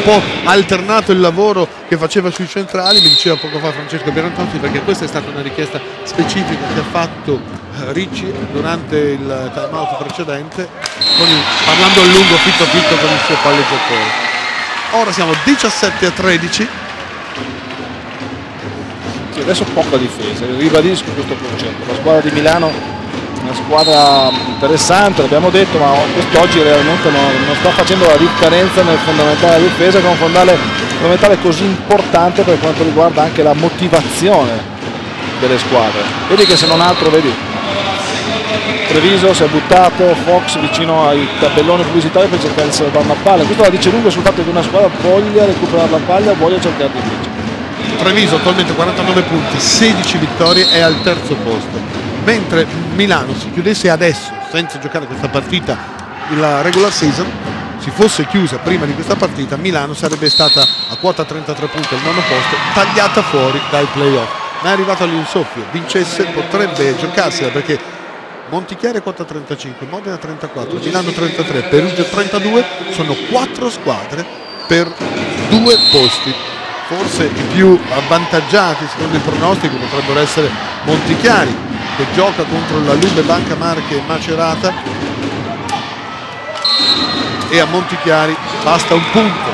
po' alternato il lavoro che faceva sui centrali, mi diceva poco fa Francesco Pierantozzi, perché questa è stata una richiesta specifica che ha fatto Ricci durante il time out precedente, parlando a lungo fitto con il suo palleggiatore. Ora siamo 17-13. Sì, adesso poca difesa, ribadisco questo concetto. La squadra di Milano è una squadra interessante, l'abbiamo detto, ma quest'oggi realmente non sta facendo la differenza nel fondamentale della difesa, che è un fondamentale così importante per quanto riguarda anche la motivazione delle squadre. Vedi che se non altro, vedi, Treviso si è buttato, Fox vicino ai tabelloni pubblicitari per cercare di salvare una palla. Questo la dice lungo sul fatto che una squadra voglia recuperare la palla, voglia cercare di vincere. Treviso attualmente 49 punti, 16 vittorie, è al terzo posto, mentre Milano, si chiudesse adesso senza giocare questa partita, la regular season si fosse chiusa prima di questa partita, Milano sarebbe stata a quota 33 punti al nono posto, tagliata fuori dai playoff, ma è arrivato lì un soffio, vincesse potrebbe giocarsela, perché Montichiari quota 35, Modena 34, Milano 33, Perugia 32, sono 4 squadre per 2 posti. Forse i più avvantaggiati secondo il pronostico potrebbero essere Montichiari, che gioca contro la Lube Banca Marche e Macerata, e a Montichiari basta un punto.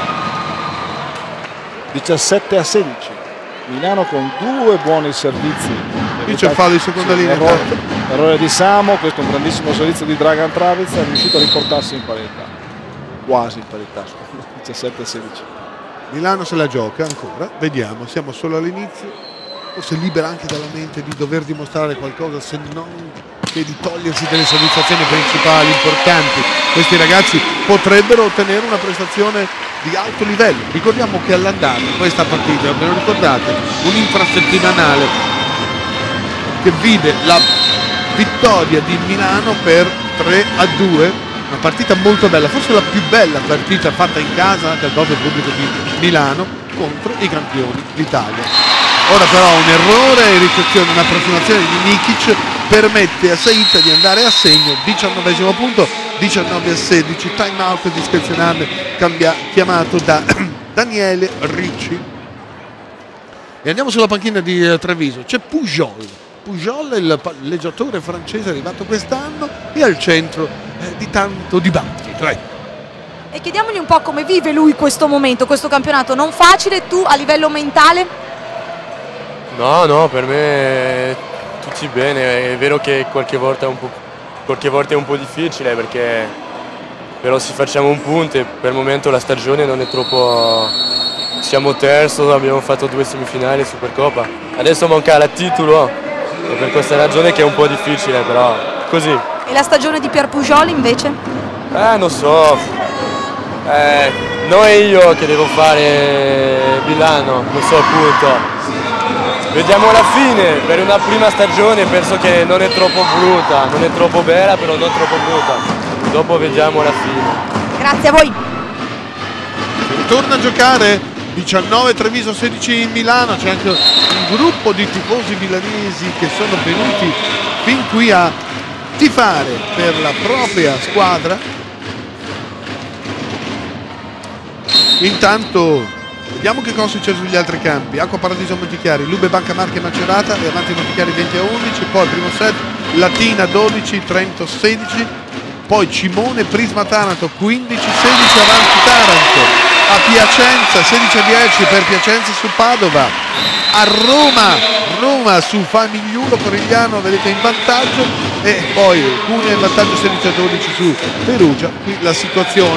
17-16, Milano con 2 buoni servizi. Qui c'è il fallo di seconda linea. Errore di Samo, questo è un grandissimo servizio di Dragan Travic, è riuscito a riportarsi in parità, quasi in parità, 17-16. Milano se la gioca ancora, vediamo, siamo solo all'inizio, forse libera anche dalla mente di dover dimostrare qualcosa, se non che di togliersi delle soddisfazioni principali, importanti. Questi ragazzi potrebbero ottenere una prestazione di alto livello. Ricordiamo che all'andata questa partita, ve lo ricordate, un infrasettimanale che vide la vittoria di Milano per 3-2, una partita molto bella, forse la più bella partita fatta in casa anche al proprio pubblico di Milano contro i campioni d'Italia. Ora però un errore in ricezione, un'approssimazione di Nikic permette a Saiz di andare a segno, 19° punto, 19-16, time out discrezionale chiamato da Daniele Ricci. E andiamo sulla panchina di Treviso, c'è Pujol, il palleggiatore francese arrivato quest'anno, e al centro di tanto dibattito. E chiediamogli un po' come vive lui questo momento, questo campionato non facile. Tu a livello mentale? No, per me tutti bene, è vero che qualche volta è un po' difficile, perché però se facciamo un punto e per il momento la stagione non è troppo, siamo terzo, abbiamo fatto 2 semifinali Supercoppa, adesso manca il titolo. E per questa ragione che è un po' difficile, però così. E la stagione di Pier Pujol invece? Non so, non è io che devo fare Milano, non so appunto. Vediamo alla fine, per una prima stagione penso che non è troppo brutta, non è troppo bella, però non troppo brutta. Dopo vediamo alla fine. Grazie a voi. Torna a giocare 19 Treviso, 16 Milano, c'è anche un gruppo di tifosi milanesi che sono venuti fin qui a tifare per la propria squadra. Intanto vediamo che cosa succede sugli altri campi. Acqua Paradiso Montichiari, Lube Banca Marche Macerata, e avanti Montichiari 20-11, poi il primo set Latina 12, Trento 16, poi Cimone Prisma Taranto 15-16 avanti Taranto. A Piacenza 16-10 per Piacenza su Padova, a Roma su Famigliulo Corigliano, vedete in vantaggio, e poi Cuneo in vantaggio 16-12 su Perugia. Qui la situazione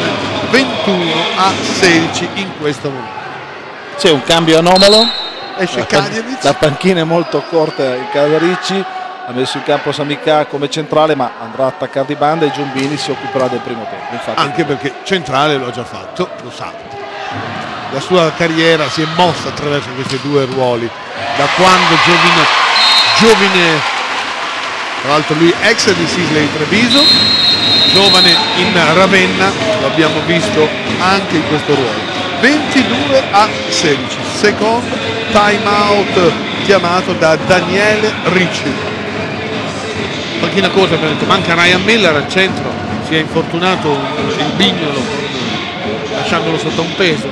21-16 in questo momento. C'è un cambio anomalo, esce Kadjevic, la panchina è molto corta in casa Ricci, ha messo in campo Samicà come centrale, ma andrà a attaccare di banda e Giombini si occuperà del primo tempo. Infatti, anche perché centrale lo ha già fatto, lo sa. La sua carriera si è mossa attraverso questi 2 ruoli, da quando giovine, tra l'altro lui ex di Sisley Treviso, giovane in Ravenna, lo abbiamo visto anche in questo ruolo. 22-16, secondo time out chiamato da Daniele Ricci. Panchina corta, abbiamo detto, manca Ryan Miller al centro, si è infortunato il Bignolo lasciandolo sotto un peso,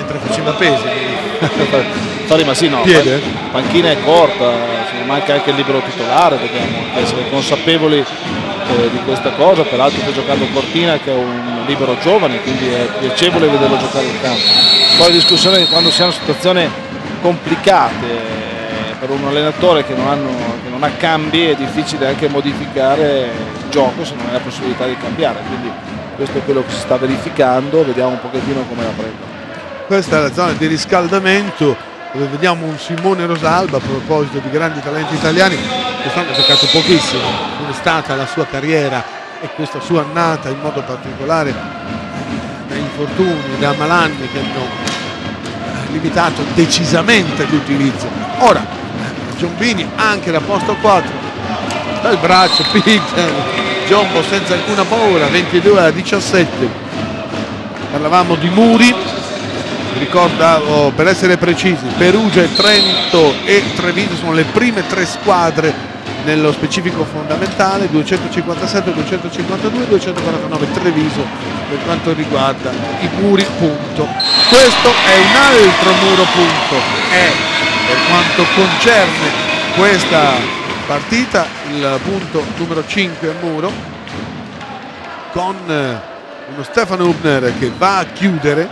mentre faceva pesi. Sorry, ma sì, no, Piede? panchina è corta, manca anche il libero titolare, dobbiamo essere consapevoli di questa cosa. Peraltro sta giocando Cortina, che è un libero giovane, quindi è piacevole vederlo giocare in campo. Poi la discussione è che quando si hanno situazioni complicate per un allenatore che non ha cambi, è difficile anche modificare il gioco se non hai la possibilità di cambiare, quindi questo è quello che si sta verificando, vediamo un pochettino come la prendono. Questa è la zona di riscaldamento dove vediamo un Simone Rosalba, a proposito di grandi talenti italiani. Quest'anno ha giocato pochissimo, non è stata la sua carriera e questa sua annata in modo particolare da infortuni, da malanni che hanno limitato decisamente l'utilizzo. Ora Giombini anche da posto 4 dal braccio, Peter Giombo senza alcuna paura, 22-17. Parlavamo di muri, ricordavo, per essere precisi, Perugia, Trento e Treviso sono le prime 3 squadre nello specifico fondamentale, 257, 252, 249 Treviso per quanto riguarda i muri punto. Questo è un altro muro punto, è per quanto concerne questa partita il punto numero 5 a muro, con uno Stefano Hubner che va a chiudere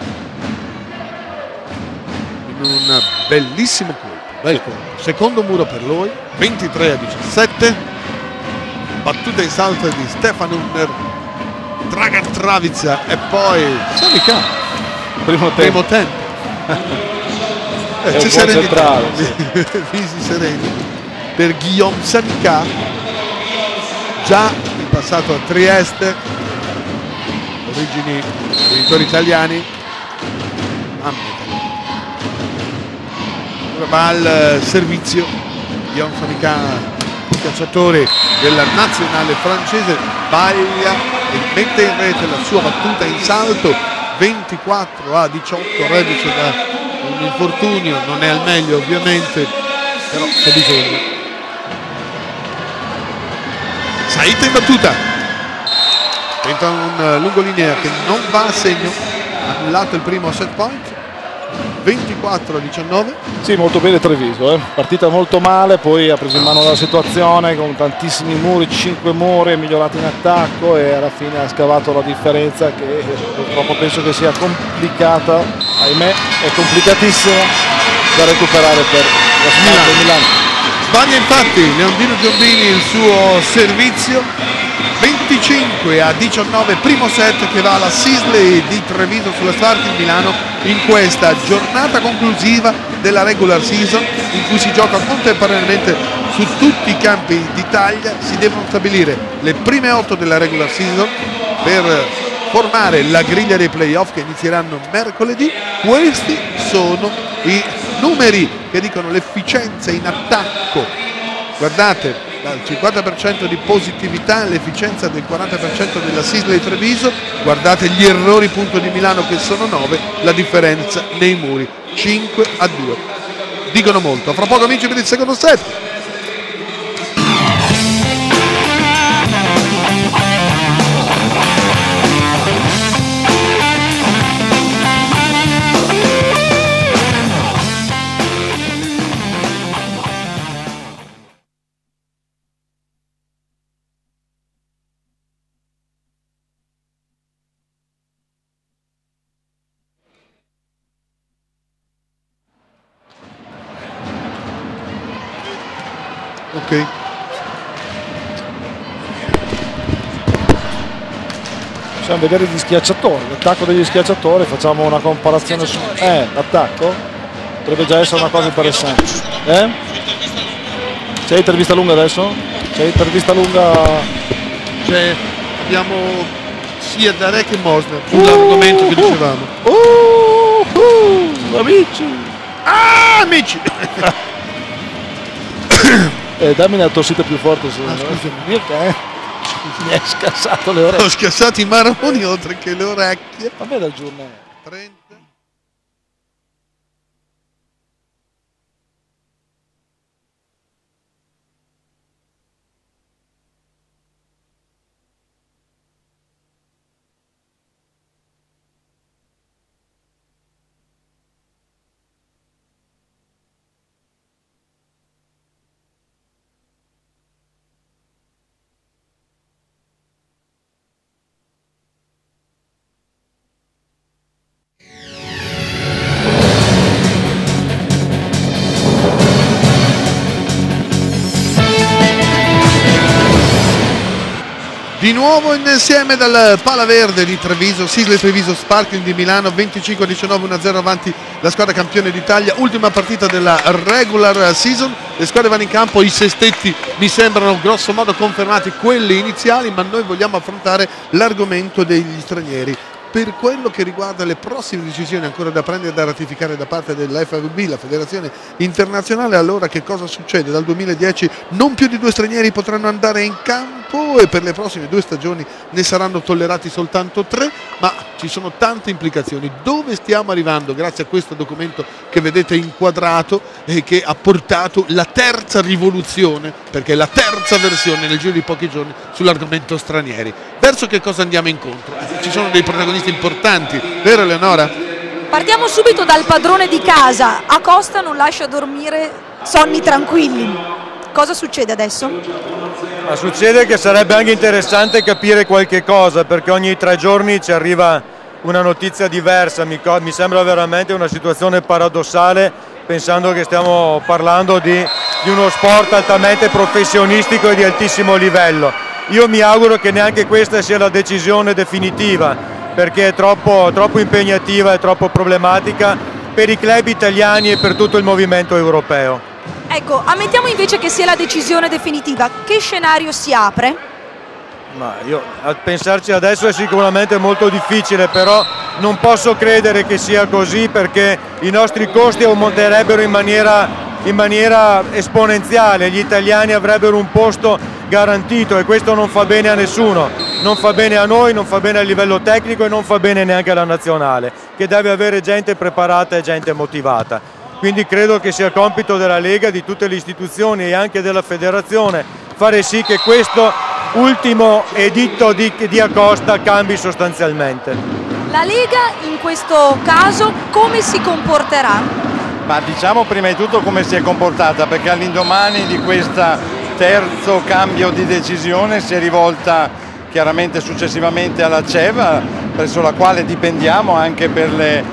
in un bellissimo colpo, bel colpo. Secondo muro per lui, 23-17, battuta in salto di Stefano Hubner, Dragan Travica e poi Samika, primo tempo. C'è serenità, visi sereni per Guillaume Samika, già in passato a Trieste, origini genitori italiani, ora va al servizio Guillaume Samika, calciatore della nazionale francese, baglia e mette in rete la sua battuta in salto, 24-18, reduce da un infortunio, non è al meglio ovviamente, però c'è bisogno. Saita in battuta, tenta un lungolinea che non va a segno, annullato il primo set point, 24-19. Sì, molto bene Treviso, partita molto male, poi ha preso in mano la situazione con tantissimi muri, 5 muri, è migliorato in attacco e alla fine ha scavato la differenza che purtroppo penso che sia complicata, ahimè è complicatissima da recuperare per la squadra del Milano. Sbaglia infatti Leondino Giombini il suo servizio, 25-19, primo set che va alla Sisley di Treviso sulla Starting Milano in questa giornata conclusiva della regular season, in cui si gioca contemporaneamente su tutti i campi d'Italia. Si devono stabilire le prime 8 della regular season per formare la griglia dei playoff che inizieranno mercoledì. Questi sono i numeri che dicono l'efficienza in attacco. Guardate, dal 50% di positività all'efficienza del 40% della Sisley Treviso. Guardate gli errori punto di Milano che sono 9, la differenza nei muri 5-2. Dicono molto. Fra poco amici per il secondo set. Ok. Possiamo vedere gli schiacciatori, l'attacco degli schiacciatori, facciamo una comparazione su l'attacco, potrebbe già essere una cosa interessante. C'è intervista lunga adesso? C'è intervista lunga? Abbiamo sia Darè che Mosner sull'argomento che dicevamo. Amici! Amici! Dammi una tossita più forte. Scusami. Mi hai scassato le orecchie. Ho scassato i maroni oltre che le orecchie. Vabbè, dal giornale. 30. Di nuovo insieme dal Pala Verde di Treviso, Sigle Treviso Sparkling di Milano, 25-19, 1-0 avanti la squadra campione d'Italia, ultima partita della regular season. Le squadre vanno in campo, i sestetti mi sembrano grosso modo confermati quelli iniziali, ma noi vogliamo affrontare l'argomento degli stranieri. Per quello che riguarda le prossime decisioni ancora da prendere e da ratificare da parte della FVB, la Federazione Internazionale, allora che cosa succede? Dal 2010 non più di 2 stranieri potranno andare in campo e per le prossime 2 stagioni ne saranno tollerati soltanto 3, ma ci sono tante implicazioni. Dove stiamo arrivando grazie a questo documento che vedete inquadrato e che ha portato la terza rivoluzione, perché è la terza versione nel giro di pochi giorni sull'argomento stranieri? Verso che cosa andiamo incontro? Ci sono dei protagonisti importanti, vero Eleonora? Partiamo subito dal padrone di casa. Acosta non lascia dormire sonni tranquilli. Cosa succede adesso? Ma succede che sarebbe anche interessante capire qualche cosa, perché ogni 3 giorni ci arriva una notizia diversa. Mi sembra veramente una situazione paradossale, pensando che stiamo parlando di uno sport altamente professionistico e di altissimo livello. Io mi auguro che neanche questa sia la decisione definitiva, perché è troppo impegnativa e troppo problematica per i club italiani e per tutto il movimento europeo. Ecco, ammettiamo invece che sia la decisione definitiva. Che scenario si apre? Ma io a pensarci adesso è sicuramente molto difficile, però non posso credere che sia così, perché i nostri costi aumenterebbero in maniera esponenziale, gli italiani avrebbero un posto garantito e questo non fa bene a nessuno, non fa bene a noi, non fa bene a livello tecnico e non fa bene neanche alla nazionale, che deve avere gente preparata e gente motivata. Quindi credo che sia compito della Lega, di tutte le istituzioni e anche della federazione fare sì che questo ultimo editto di Acosta cambi sostanzialmente. La Lega in questo caso come si comporterà? Ma diciamo prima di tutto come si è comportata, perché all'indomani di questo terzo cambio di decisione si è rivolta chiaramente successivamente alla CEV, presso la quale dipendiamo anche per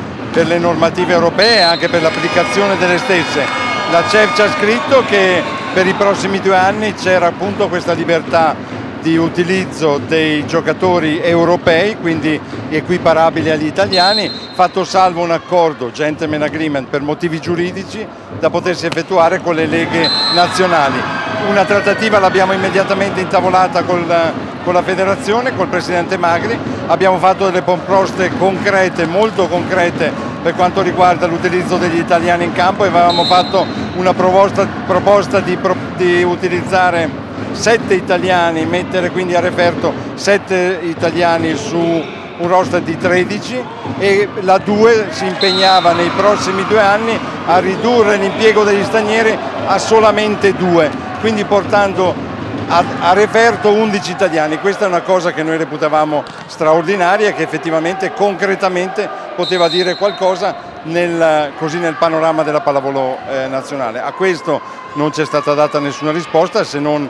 le normative europee e anche per l'applicazione delle stesse. La CEV ci ha scritto che per i prossimi 2 anni c'era appunto questa libertà di utilizzo dei giocatori europei, quindi equiparabili agli italiani, fatto salvo un accordo, gentleman agreement, per motivi giuridici da potersi effettuare con le leghe nazionali. Una trattativa l'abbiamo immediatamente intavolata con la federazione, col presidente Magri, abbiamo fatto delle proposte concrete, molto concrete per quanto riguarda l'utilizzo degli italiani in campo e avevamo fatto una proposta di utilizzare 7 italiani, mettere quindi a referto 7 italiani su un roster di 13 e la 2 si impegnava nei prossimi 2 anni a ridurre l'impiego degli stranieri a solamente 2, quindi portando a referto 11 italiani. Questa è una cosa che noi reputavamo straordinaria e che effettivamente concretamente poteva dire qualcosa nel panorama della pallavolo nazionale. A questo non c'è stata data nessuna risposta, se non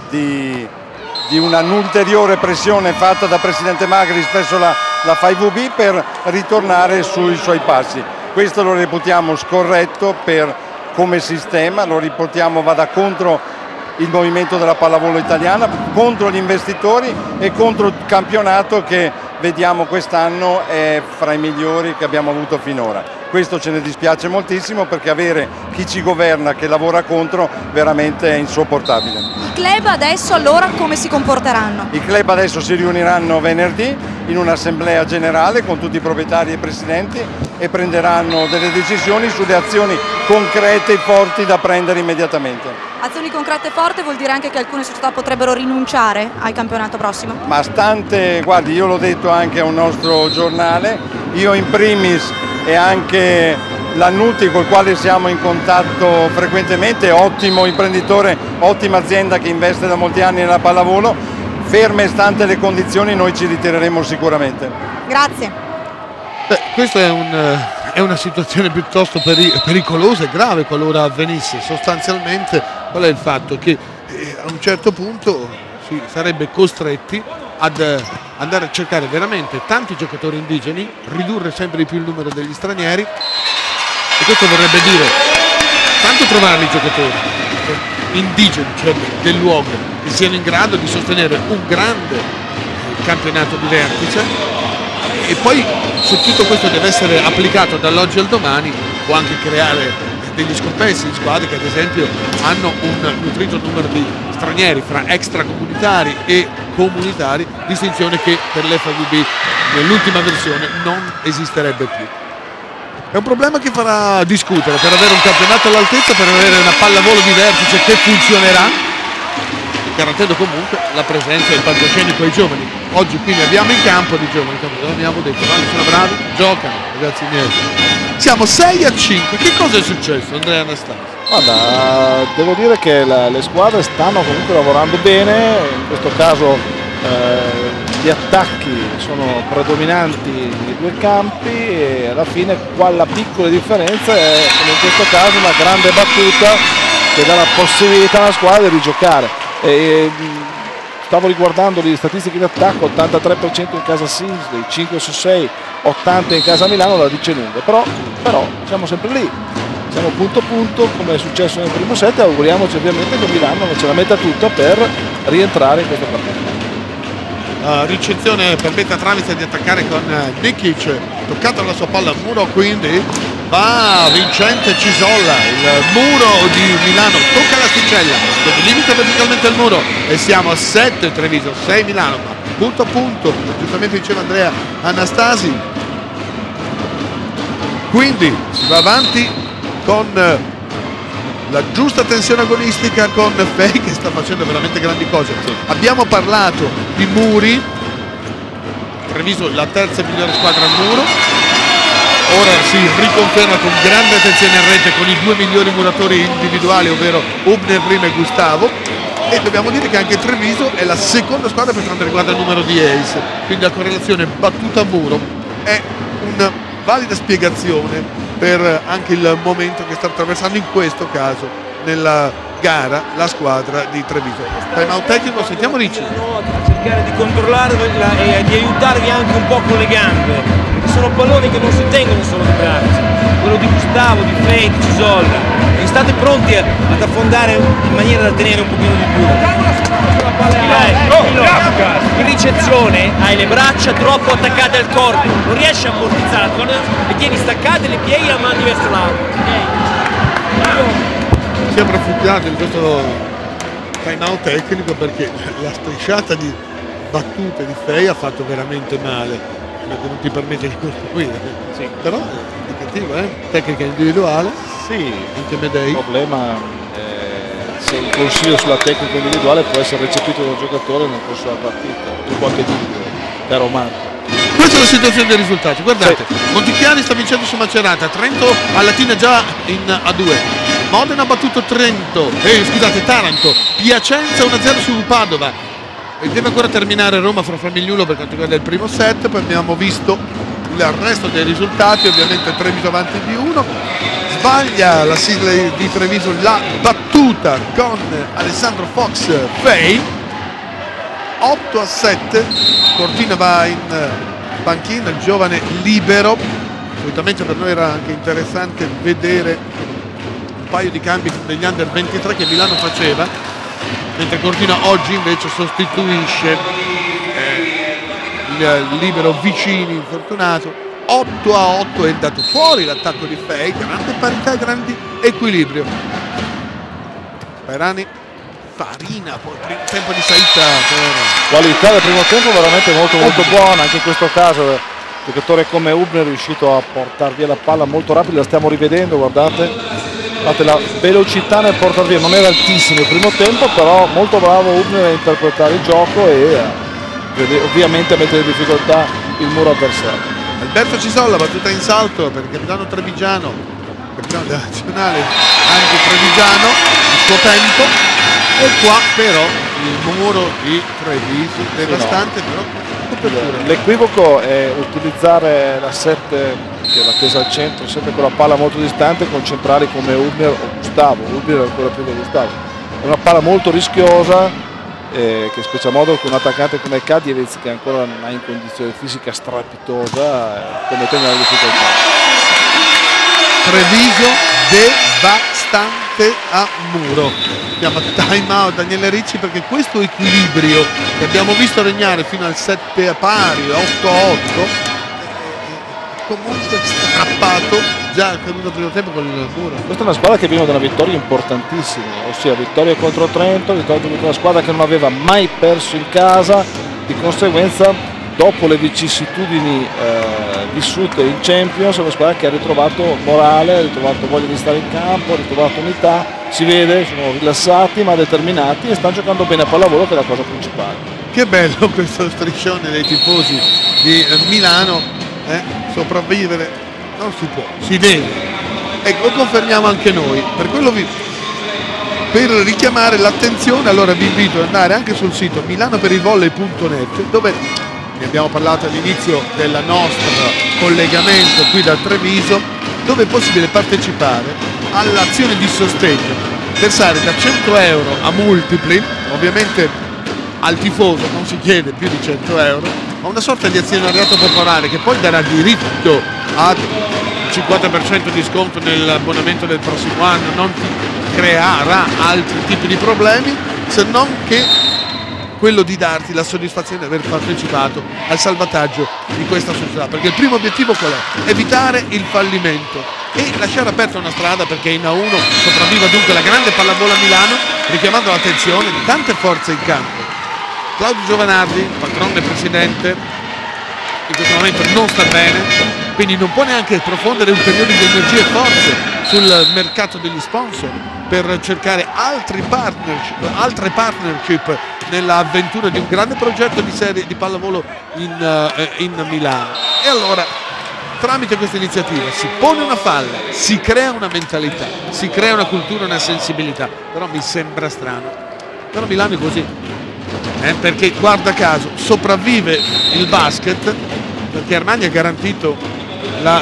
di un'ulteriore pressione fatta da presidente Magri verso la FIVB per ritornare sui suoi passi. Questo lo reputiamo scorretto come sistema, lo reputiamo vada contro il movimento della pallavolo italiana, contro gli investitori e contro il campionato che vediamo quest'anno è fra i migliori che abbiamo avuto finora. Questo ce ne dispiace moltissimo, perché avere chi ci governa che lavora contro veramente è insopportabile. I club adesso allora come si comporteranno? I club adesso si riuniranno venerdì in un'assemblea generale con tutti i proprietari e presidenti e prenderanno delle decisioni sulle azioni concrete e forti da prendere immediatamente. Azioni concrete e forti vuol dire anche che alcune società potrebbero rinunciare al campionato prossimo? Ma guardi, io l'ho detto anche a un nostro giornale, io in primis e anche Lannutti, col quale siamo in contatto frequentemente, ottimo imprenditore, ottima azienda che investe da molti anni nella pallavolo, ferme stante le condizioni noi ci ritireremo sicuramente. Grazie. Questa è una situazione piuttosto pericolosa e grave qualora avvenisse. Sostanzialmente qual è il fatto? Che a un certo punto si sarebbe costretti ad andare a cercare veramente tanti giocatori indigeni, ridurre sempre di più il numero degli stranieri, e questo vorrebbe dire tanto trovare i giocatori indigeni, cioè del luogo, che siano in grado di sostenere un grande campionato di vertice, e poi se tutto questo deve essere applicato dall'oggi al domani può anche creare degli scompensi di squadre che ad esempio hanno un nutrito numero di stranieri fra extracomunitari e comunitari, distinzione che per l'FVB nell'ultima versione non esisterebbe più. È un problema che farà discutere per avere un campionato all'altezza, per avere una pallavolo di vertice che funzionerà, garantendo comunque la presenza del palcoscenico ai giovani. Oggi qui ne abbiamo in campo di giovani, come abbiamo detto, sono bravi, giocano, ragazzi miei. Siamo 6-5, che cosa è successo, Andrea Anastasi? Guarda, devo dire che le squadre stanno comunque lavorando bene, in questo caso gli attacchi sono predominanti nei due campi e alla fine quella piccola differenza è, come in questo caso, una grande battuta che dà la possibilità alla squadra di giocare. Stavo riguardando le statistiche di attacco, 83% in casa Sisley, 5 su 6, 80 in casa Milano, la dice lunga, però siamo sempre lì, siamo punto a punto come è successo nel primo set, e auguriamoci ovviamente che Milano non ce la metta tutta per rientrare in questo partito. Ricezione permette a Travis di attaccare con Nikic, toccata la sua palla al muro, quindi va vincente Cisolla, il muro di Milano tocca l'asticella, limita verticalmente il muro e siamo a 7 Treviso, 6 Milano, punto a punto, giustamente diceva Andrea Anastasi. Quindi si va avanti con la giusta tensione agonistica con Fei che sta facendo veramente grandi cose. Abbiamo parlato di muri, Treviso la terza migliore squadra al muro, ora si riconferma con grande attenzione a rete con i due migliori muratori individuali, ovvero Hubner prima e Gustavo, e dobbiamo dire che anche Treviso è la seconda squadra per quanto riguarda il numero di ace, quindi la correlazione battuta a muro è una valida spiegazione per anche il momento che sta attraversando in questo caso nella gara la squadra di Treviso. Time out tecnico, sentiamo Ricci. Cercare di controllare e di aiutarvi anche un po' con le gambe, perché sono palloni che non si tengono solo di braccia, quello di Gustavo, di Fei, di Cisolla, e state pronti ad affondare in maniera da tenere un pochino di più. In ricezione hai le braccia troppo attaccate al corpo, non riesci a ammortizzare, le tieni staccate, le pieghe e la mani verso l'alto. Si è approfittato di questo time out tecnico perché la strisciata di battute di Fei ha fatto veramente male, perché non ti permette di costruire. Sì. Però è indicativo, tecnica individuale. Sì, anche Medei. Il problema se il consiglio sulla tecnica individuale può essere recepito dal giocatore nel corso della partita. Tu qualche dubbio, da Romano. Questa è la situazione dei risultati, guardate, sì. Montichiari sta vincendo su Macerata, Trento a Latina già in A2, Modena ha battuto Taranto, Piacenza 1-0 su Padova, e deve ancora terminare Roma fra Famigliulo per quanto riguarda il primo set. Poi abbiamo visto il resto dei risultati, ovviamente Treviso avanti di 1, sbaglia la sigla di Treviso la battuta con Alessandro Fox Fei, 8-7, Cortina va in panchina, il giovane libero. Solitamente per noi era anche interessante vedere un paio di cambi degli under 23 che Milano faceva, mentre Cortina oggi invece sostituisce il libero Vicini, infortunato. 8-8 è andato fuori l'attacco di Fei, grande parità e grande equilibrio. Sperani, Farina, poi primo tempo di Saita. Qualità del primo tempo veramente molto buona, anche in questo caso il giocatore come Hubner è riuscito a portare via la palla molto rapido, la stiamo rivedendo, guardate la velocità nel portare via, non era altissimo il primo tempo, però molto bravo Hubner a interpretare il gioco e ovviamente a mettere in difficoltà il muro avversario. Alberto Cisolla, battuta in salto per il capitano trevigiano, capitano della nazionale anche trevigiano, il suo tempo, e qua però il muro di Treviso devastante, però l'equivoco è utilizzare la 7 che è la tesa al centro, sempre con la palla molto distante, con centrali come Hubner o Gustavo. Hubner è ancora più di Gustavo, è una palla molto rischiosa che specie a modo con un attaccante come Kadievez che ancora non ha in condizione fisica strepitosa, commettendo una difficoltà. Treviso importante a Muro. Chiama time out Daniele Ricci, perché questo equilibrio che abbiamo visto regnare fino al 7 a pari, 8-8, comunque strappato già al secondo primo tempo con il Muro. Questa è una squadra che viene da una vittoria importantissima, ossia vittoria contro Trento, vittoria contro una squadra che non aveva mai perso in casa, di conseguenza dopo le vicissitudini vissute in Champions è una squadra che ha ritrovato morale, ha ritrovato voglia di stare in campo, ha ritrovato unità, si vede, sono rilassati ma determinati e stanno giocando bene a pallavolo, che è la cosa principale. Che bello questo striscione dei tifosi di Milano, sopravvivere non si può, si deve, ecco, lo confermiamo anche noi, per richiamare l'attenzione. Allora vi invito ad andare anche sul sito milanoperilvolley.net, dove ne abbiamo parlato all'inizio del nostro collegamento qui da Treviso, dove è possibile partecipare all'azione di sostegno, versare da 100 euro a multipli, ovviamente al tifoso non si chiede più di 100 euro, ma una sorta di azionariato popolare che poi darà diritto a 50% di sconto nell'abbonamento del prossimo anno, non ti creerà altri tipi di problemi, se non che quello di darti la soddisfazione di aver partecipato al salvataggio di questa società, perché il primo obiettivo qual è? Evitare il fallimento e lasciare aperta una strada perché in A1 sopravviva dunque la grande pallavolo a Milano, richiamando l'attenzione di tante forze in campo. Claudio Giovanardi, patrone e presidente, in questo momento non sta bene, quindi non può neanche profondere ulteriori energie e forze sul mercato degli sponsor per cercare altre partnership nell'avventura di un grande progetto di serie di pallavolo in Milano. E allora, tramite questa iniziativa si pone una falla, si crea una mentalità, si crea una cultura, una sensibilità, però mi sembra strano, però Milano è così, perché guarda caso sopravvive il basket, perché Armani ha garantito la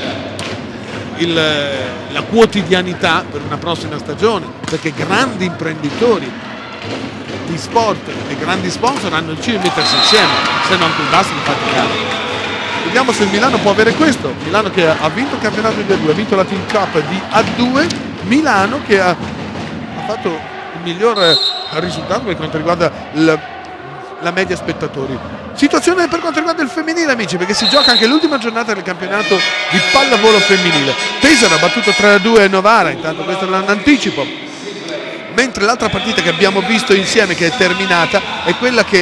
quotidianità per una prossima stagione, perché grandi imprenditori di sport e grandi sponsor hanno deciso di mettersi insieme, se no anche il basket faticava. Vediamo se il Milano può avere questo. Milano che ha vinto il campionato di A2, ha vinto la Team Cup di A2, Milano che ha fatto il miglior risultato per quanto riguarda la media spettatori. Situazione per quanto riguarda il femminile, amici, perché si gioca anche l'ultima giornata del campionato di pallavolo femminile. Pesaro ha battuto 3-2 Novara, intanto questo è l'anticipo, mentre l'altra partita che abbiamo visto insieme, che è terminata, è quella che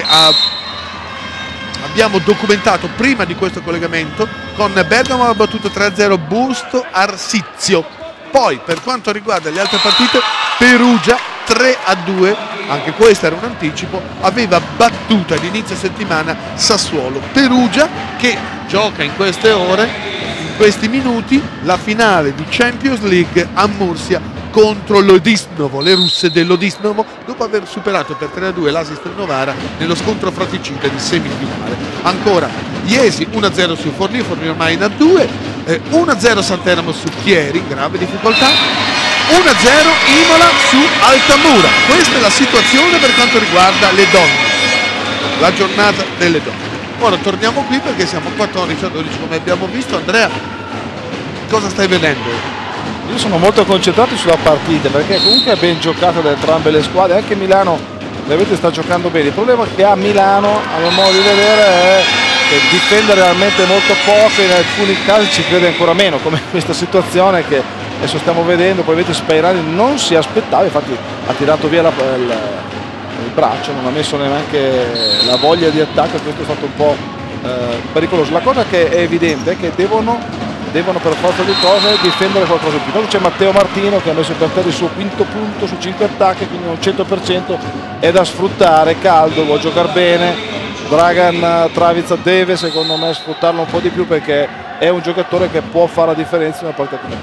abbiamo documentato prima di questo collegamento, con Bergamo ha battuto 3-0 Busto Arsizio. Poi per quanto riguarda le altre partite, Perugia 3-2, anche questo era un anticipo, aveva battuto ad inizio settimana Sassuolo. Perugia che gioca in queste ore, in questi minuti, la finale di Champions League a Murcia contro l'Odisnovo, le russe dell'Odisnovo, dopo aver superato per 3-2 l'Asistel Novara nello scontro fratricida di semifinale. Ancora Iesi 1-0 su Forlì ormai in A2, 1-0 Santeramo su Chieri, grave difficoltà, 1-0 Imola su Altamura. Questa è la situazione per quanto riguarda le donne, la giornata delle donne. Ora torniamo qui perché siamo 14-12 come abbiamo visto. Andrea, cosa stai vedendo? Io sono molto concentrato sulla partita perché comunque è ben giocata da entrambe le squadre, anche Milano ovviamente sta giocando bene. Il problema che ha Milano, a mio modo di vedere, è che difende realmente molto poco, in alcuni casi ci crede ancora meno, come questa situazione che adesso stiamo vedendo. Poi vedete Speirani non si aspettava, infatti ha tirato via il braccio, non ha messo neanche la voglia di attacco, e questo è stato un po' pericoloso. La cosa che è evidente è che devono per forza di cose difendere qualcosa in più. Poi c'è Matteo Martino che ha messo per terra il suo quinto punto su 5 attacchi, quindi un 100% è da sfruttare, caldo, vuole giocare bene. Dragan Travica deve secondo me sfruttarlo un po' di più perché è un giocatore che può fare la differenza in una partita come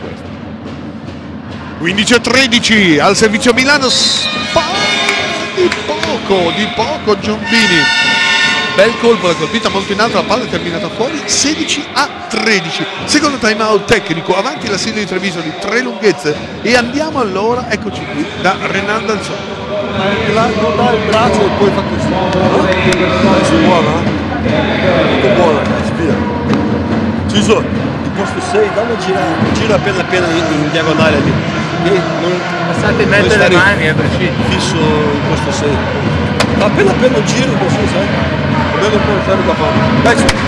questa. 15-13 al servizio Milano, di poco Giombini. Bel colpo, la colpita molto in alto, la palla è terminata fuori, 16-13. Secondo time out tecnico, avanti la Silvia di Treviso di 3 lunghezze. E andiamo allora, eccoci qui, da Renan Dalzotto. Non dà il braccio e poi fa così. Adesso buona? Molto buona, via. Ciso, il posto 6, dammi gira appena in diagonale lì. Passate in mezzo alle mani, fisso in questo senso. Appena giro così, sai? Vedo un po' il ferro da fare.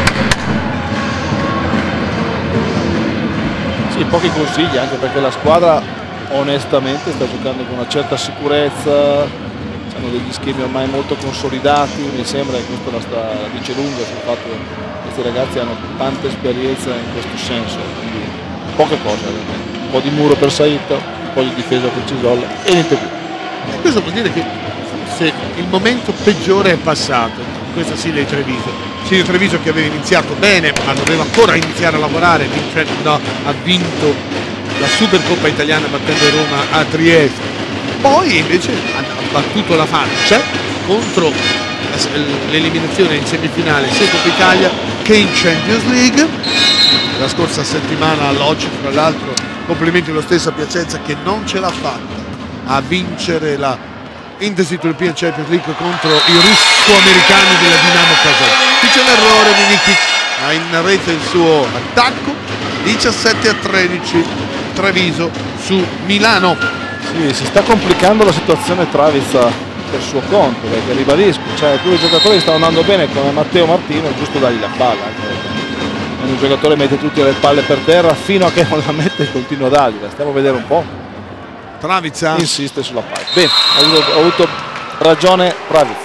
Sì, pochi consigli, anche perché la squadra onestamente sta giocando con una certa sicurezza, hanno degli schemi ormai molto consolidati, mi sembra che questo la dice lunga sul fatto che questi ragazzi hanno tanta esperienza in questo senso, quindi poche cose veramente. Un po' di muro per Saito, un po' di difesa per Cisolla e niente più. E questo vuol dire che forse il momento peggiore è passato, questa Silia di Treviso. Silia di Treviso che aveva iniziato bene, ma doveva ancora iniziare a lavorare, ha vinto la Supercoppa italiana battendo Roma a Trieste. Poi invece ha battuto la faccia contro l'eliminazione in semifinale sia Coppa Italia che in Champions League. La scorsa settimana all'Occi, tra l'altro, complimenti lo stesso a Piacenza che non ce l'ha fatta a vincere la Indesit European Champions League contro i russo-americani della Dinamo Kazan. Qui c'è l'errore di Nikic, ha in rete il suo attacco. 17-13 Treviso su Milano. Sì, si sta complicando la situazione Travizza per suo conto, perché ribadisco, cioè tu i giocatori stanno andando bene come Matteo Martino, è giusto dargli la palla, un giocatore mette tutte le palle per terra fino a che non la mette e continua a dargliela. Stiamo a vedere un po'. Travizza insiste sulla palla. Bene, ha avuto ragione Travizza.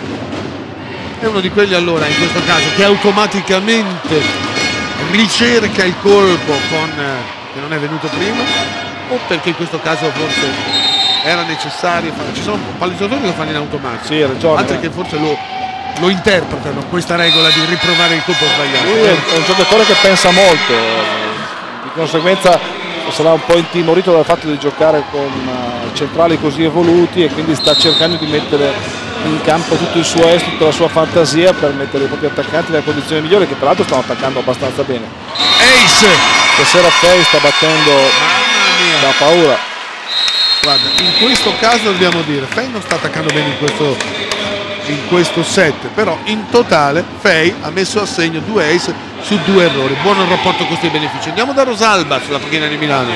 È uno di quelli allora in questo caso che automaticamente ricerca il colpo che non è venuto prima, o perché in questo caso forse era necessario fare. Ci sono palleggiatori che lo fanno in automatico, sì, ragione, altri che forse lo interpretano questa regola di riprovare il colpo sbagliato. Lui è un giocatore che pensa molto, di conseguenza sarà un po' intimorito dal fatto di giocare con centrali così evoluti e quindi sta cercando di mettere in campo tutto il suo est, tutta la sua fantasia per mettere i propri attaccanti nelle condizioni migliori, che tra l'altro stanno attaccando abbastanza bene. Ace! Stasera Fei sta battendo da paura. Guarda, in questo caso dobbiamo dire Fei non sta attaccando bene in questo set, però in totale Fei ha messo a segno 2 ace su 2 errori. Buono il rapporto costi e benefici. Andiamo da Rosalba sulla panchina di Milano.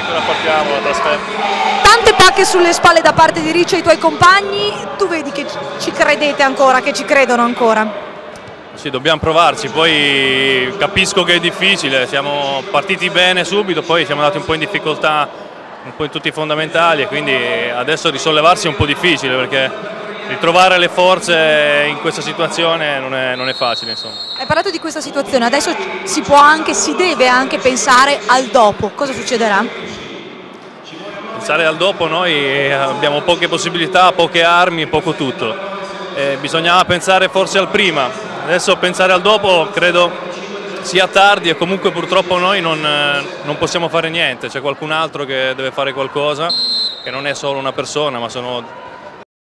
Tante pacche sulle spalle da parte di Riccio e i tuoi compagni, tu vedi che ci credete ancora, che ci credono ancora? Sì, dobbiamo provarci, poi capisco che è difficile, siamo partiti bene subito, poi siamo andati un po' in difficoltà un po' in tutti i fondamentali e quindi adesso risollevarsi è un po' difficile perché ritrovare le forze in questa situazione non è facile, insomma. Hai parlato di questa situazione, adesso si deve anche pensare al dopo, cosa succederà? Pensare al dopo, noi abbiamo poche possibilità, poche armi, poco tutto. Bisognava pensare forse al prima, adesso pensare al dopo credo sia tardi e comunque purtroppo noi non possiamo fare niente, c'è qualcun altro che deve fare qualcosa, che non è solo una persona ma sono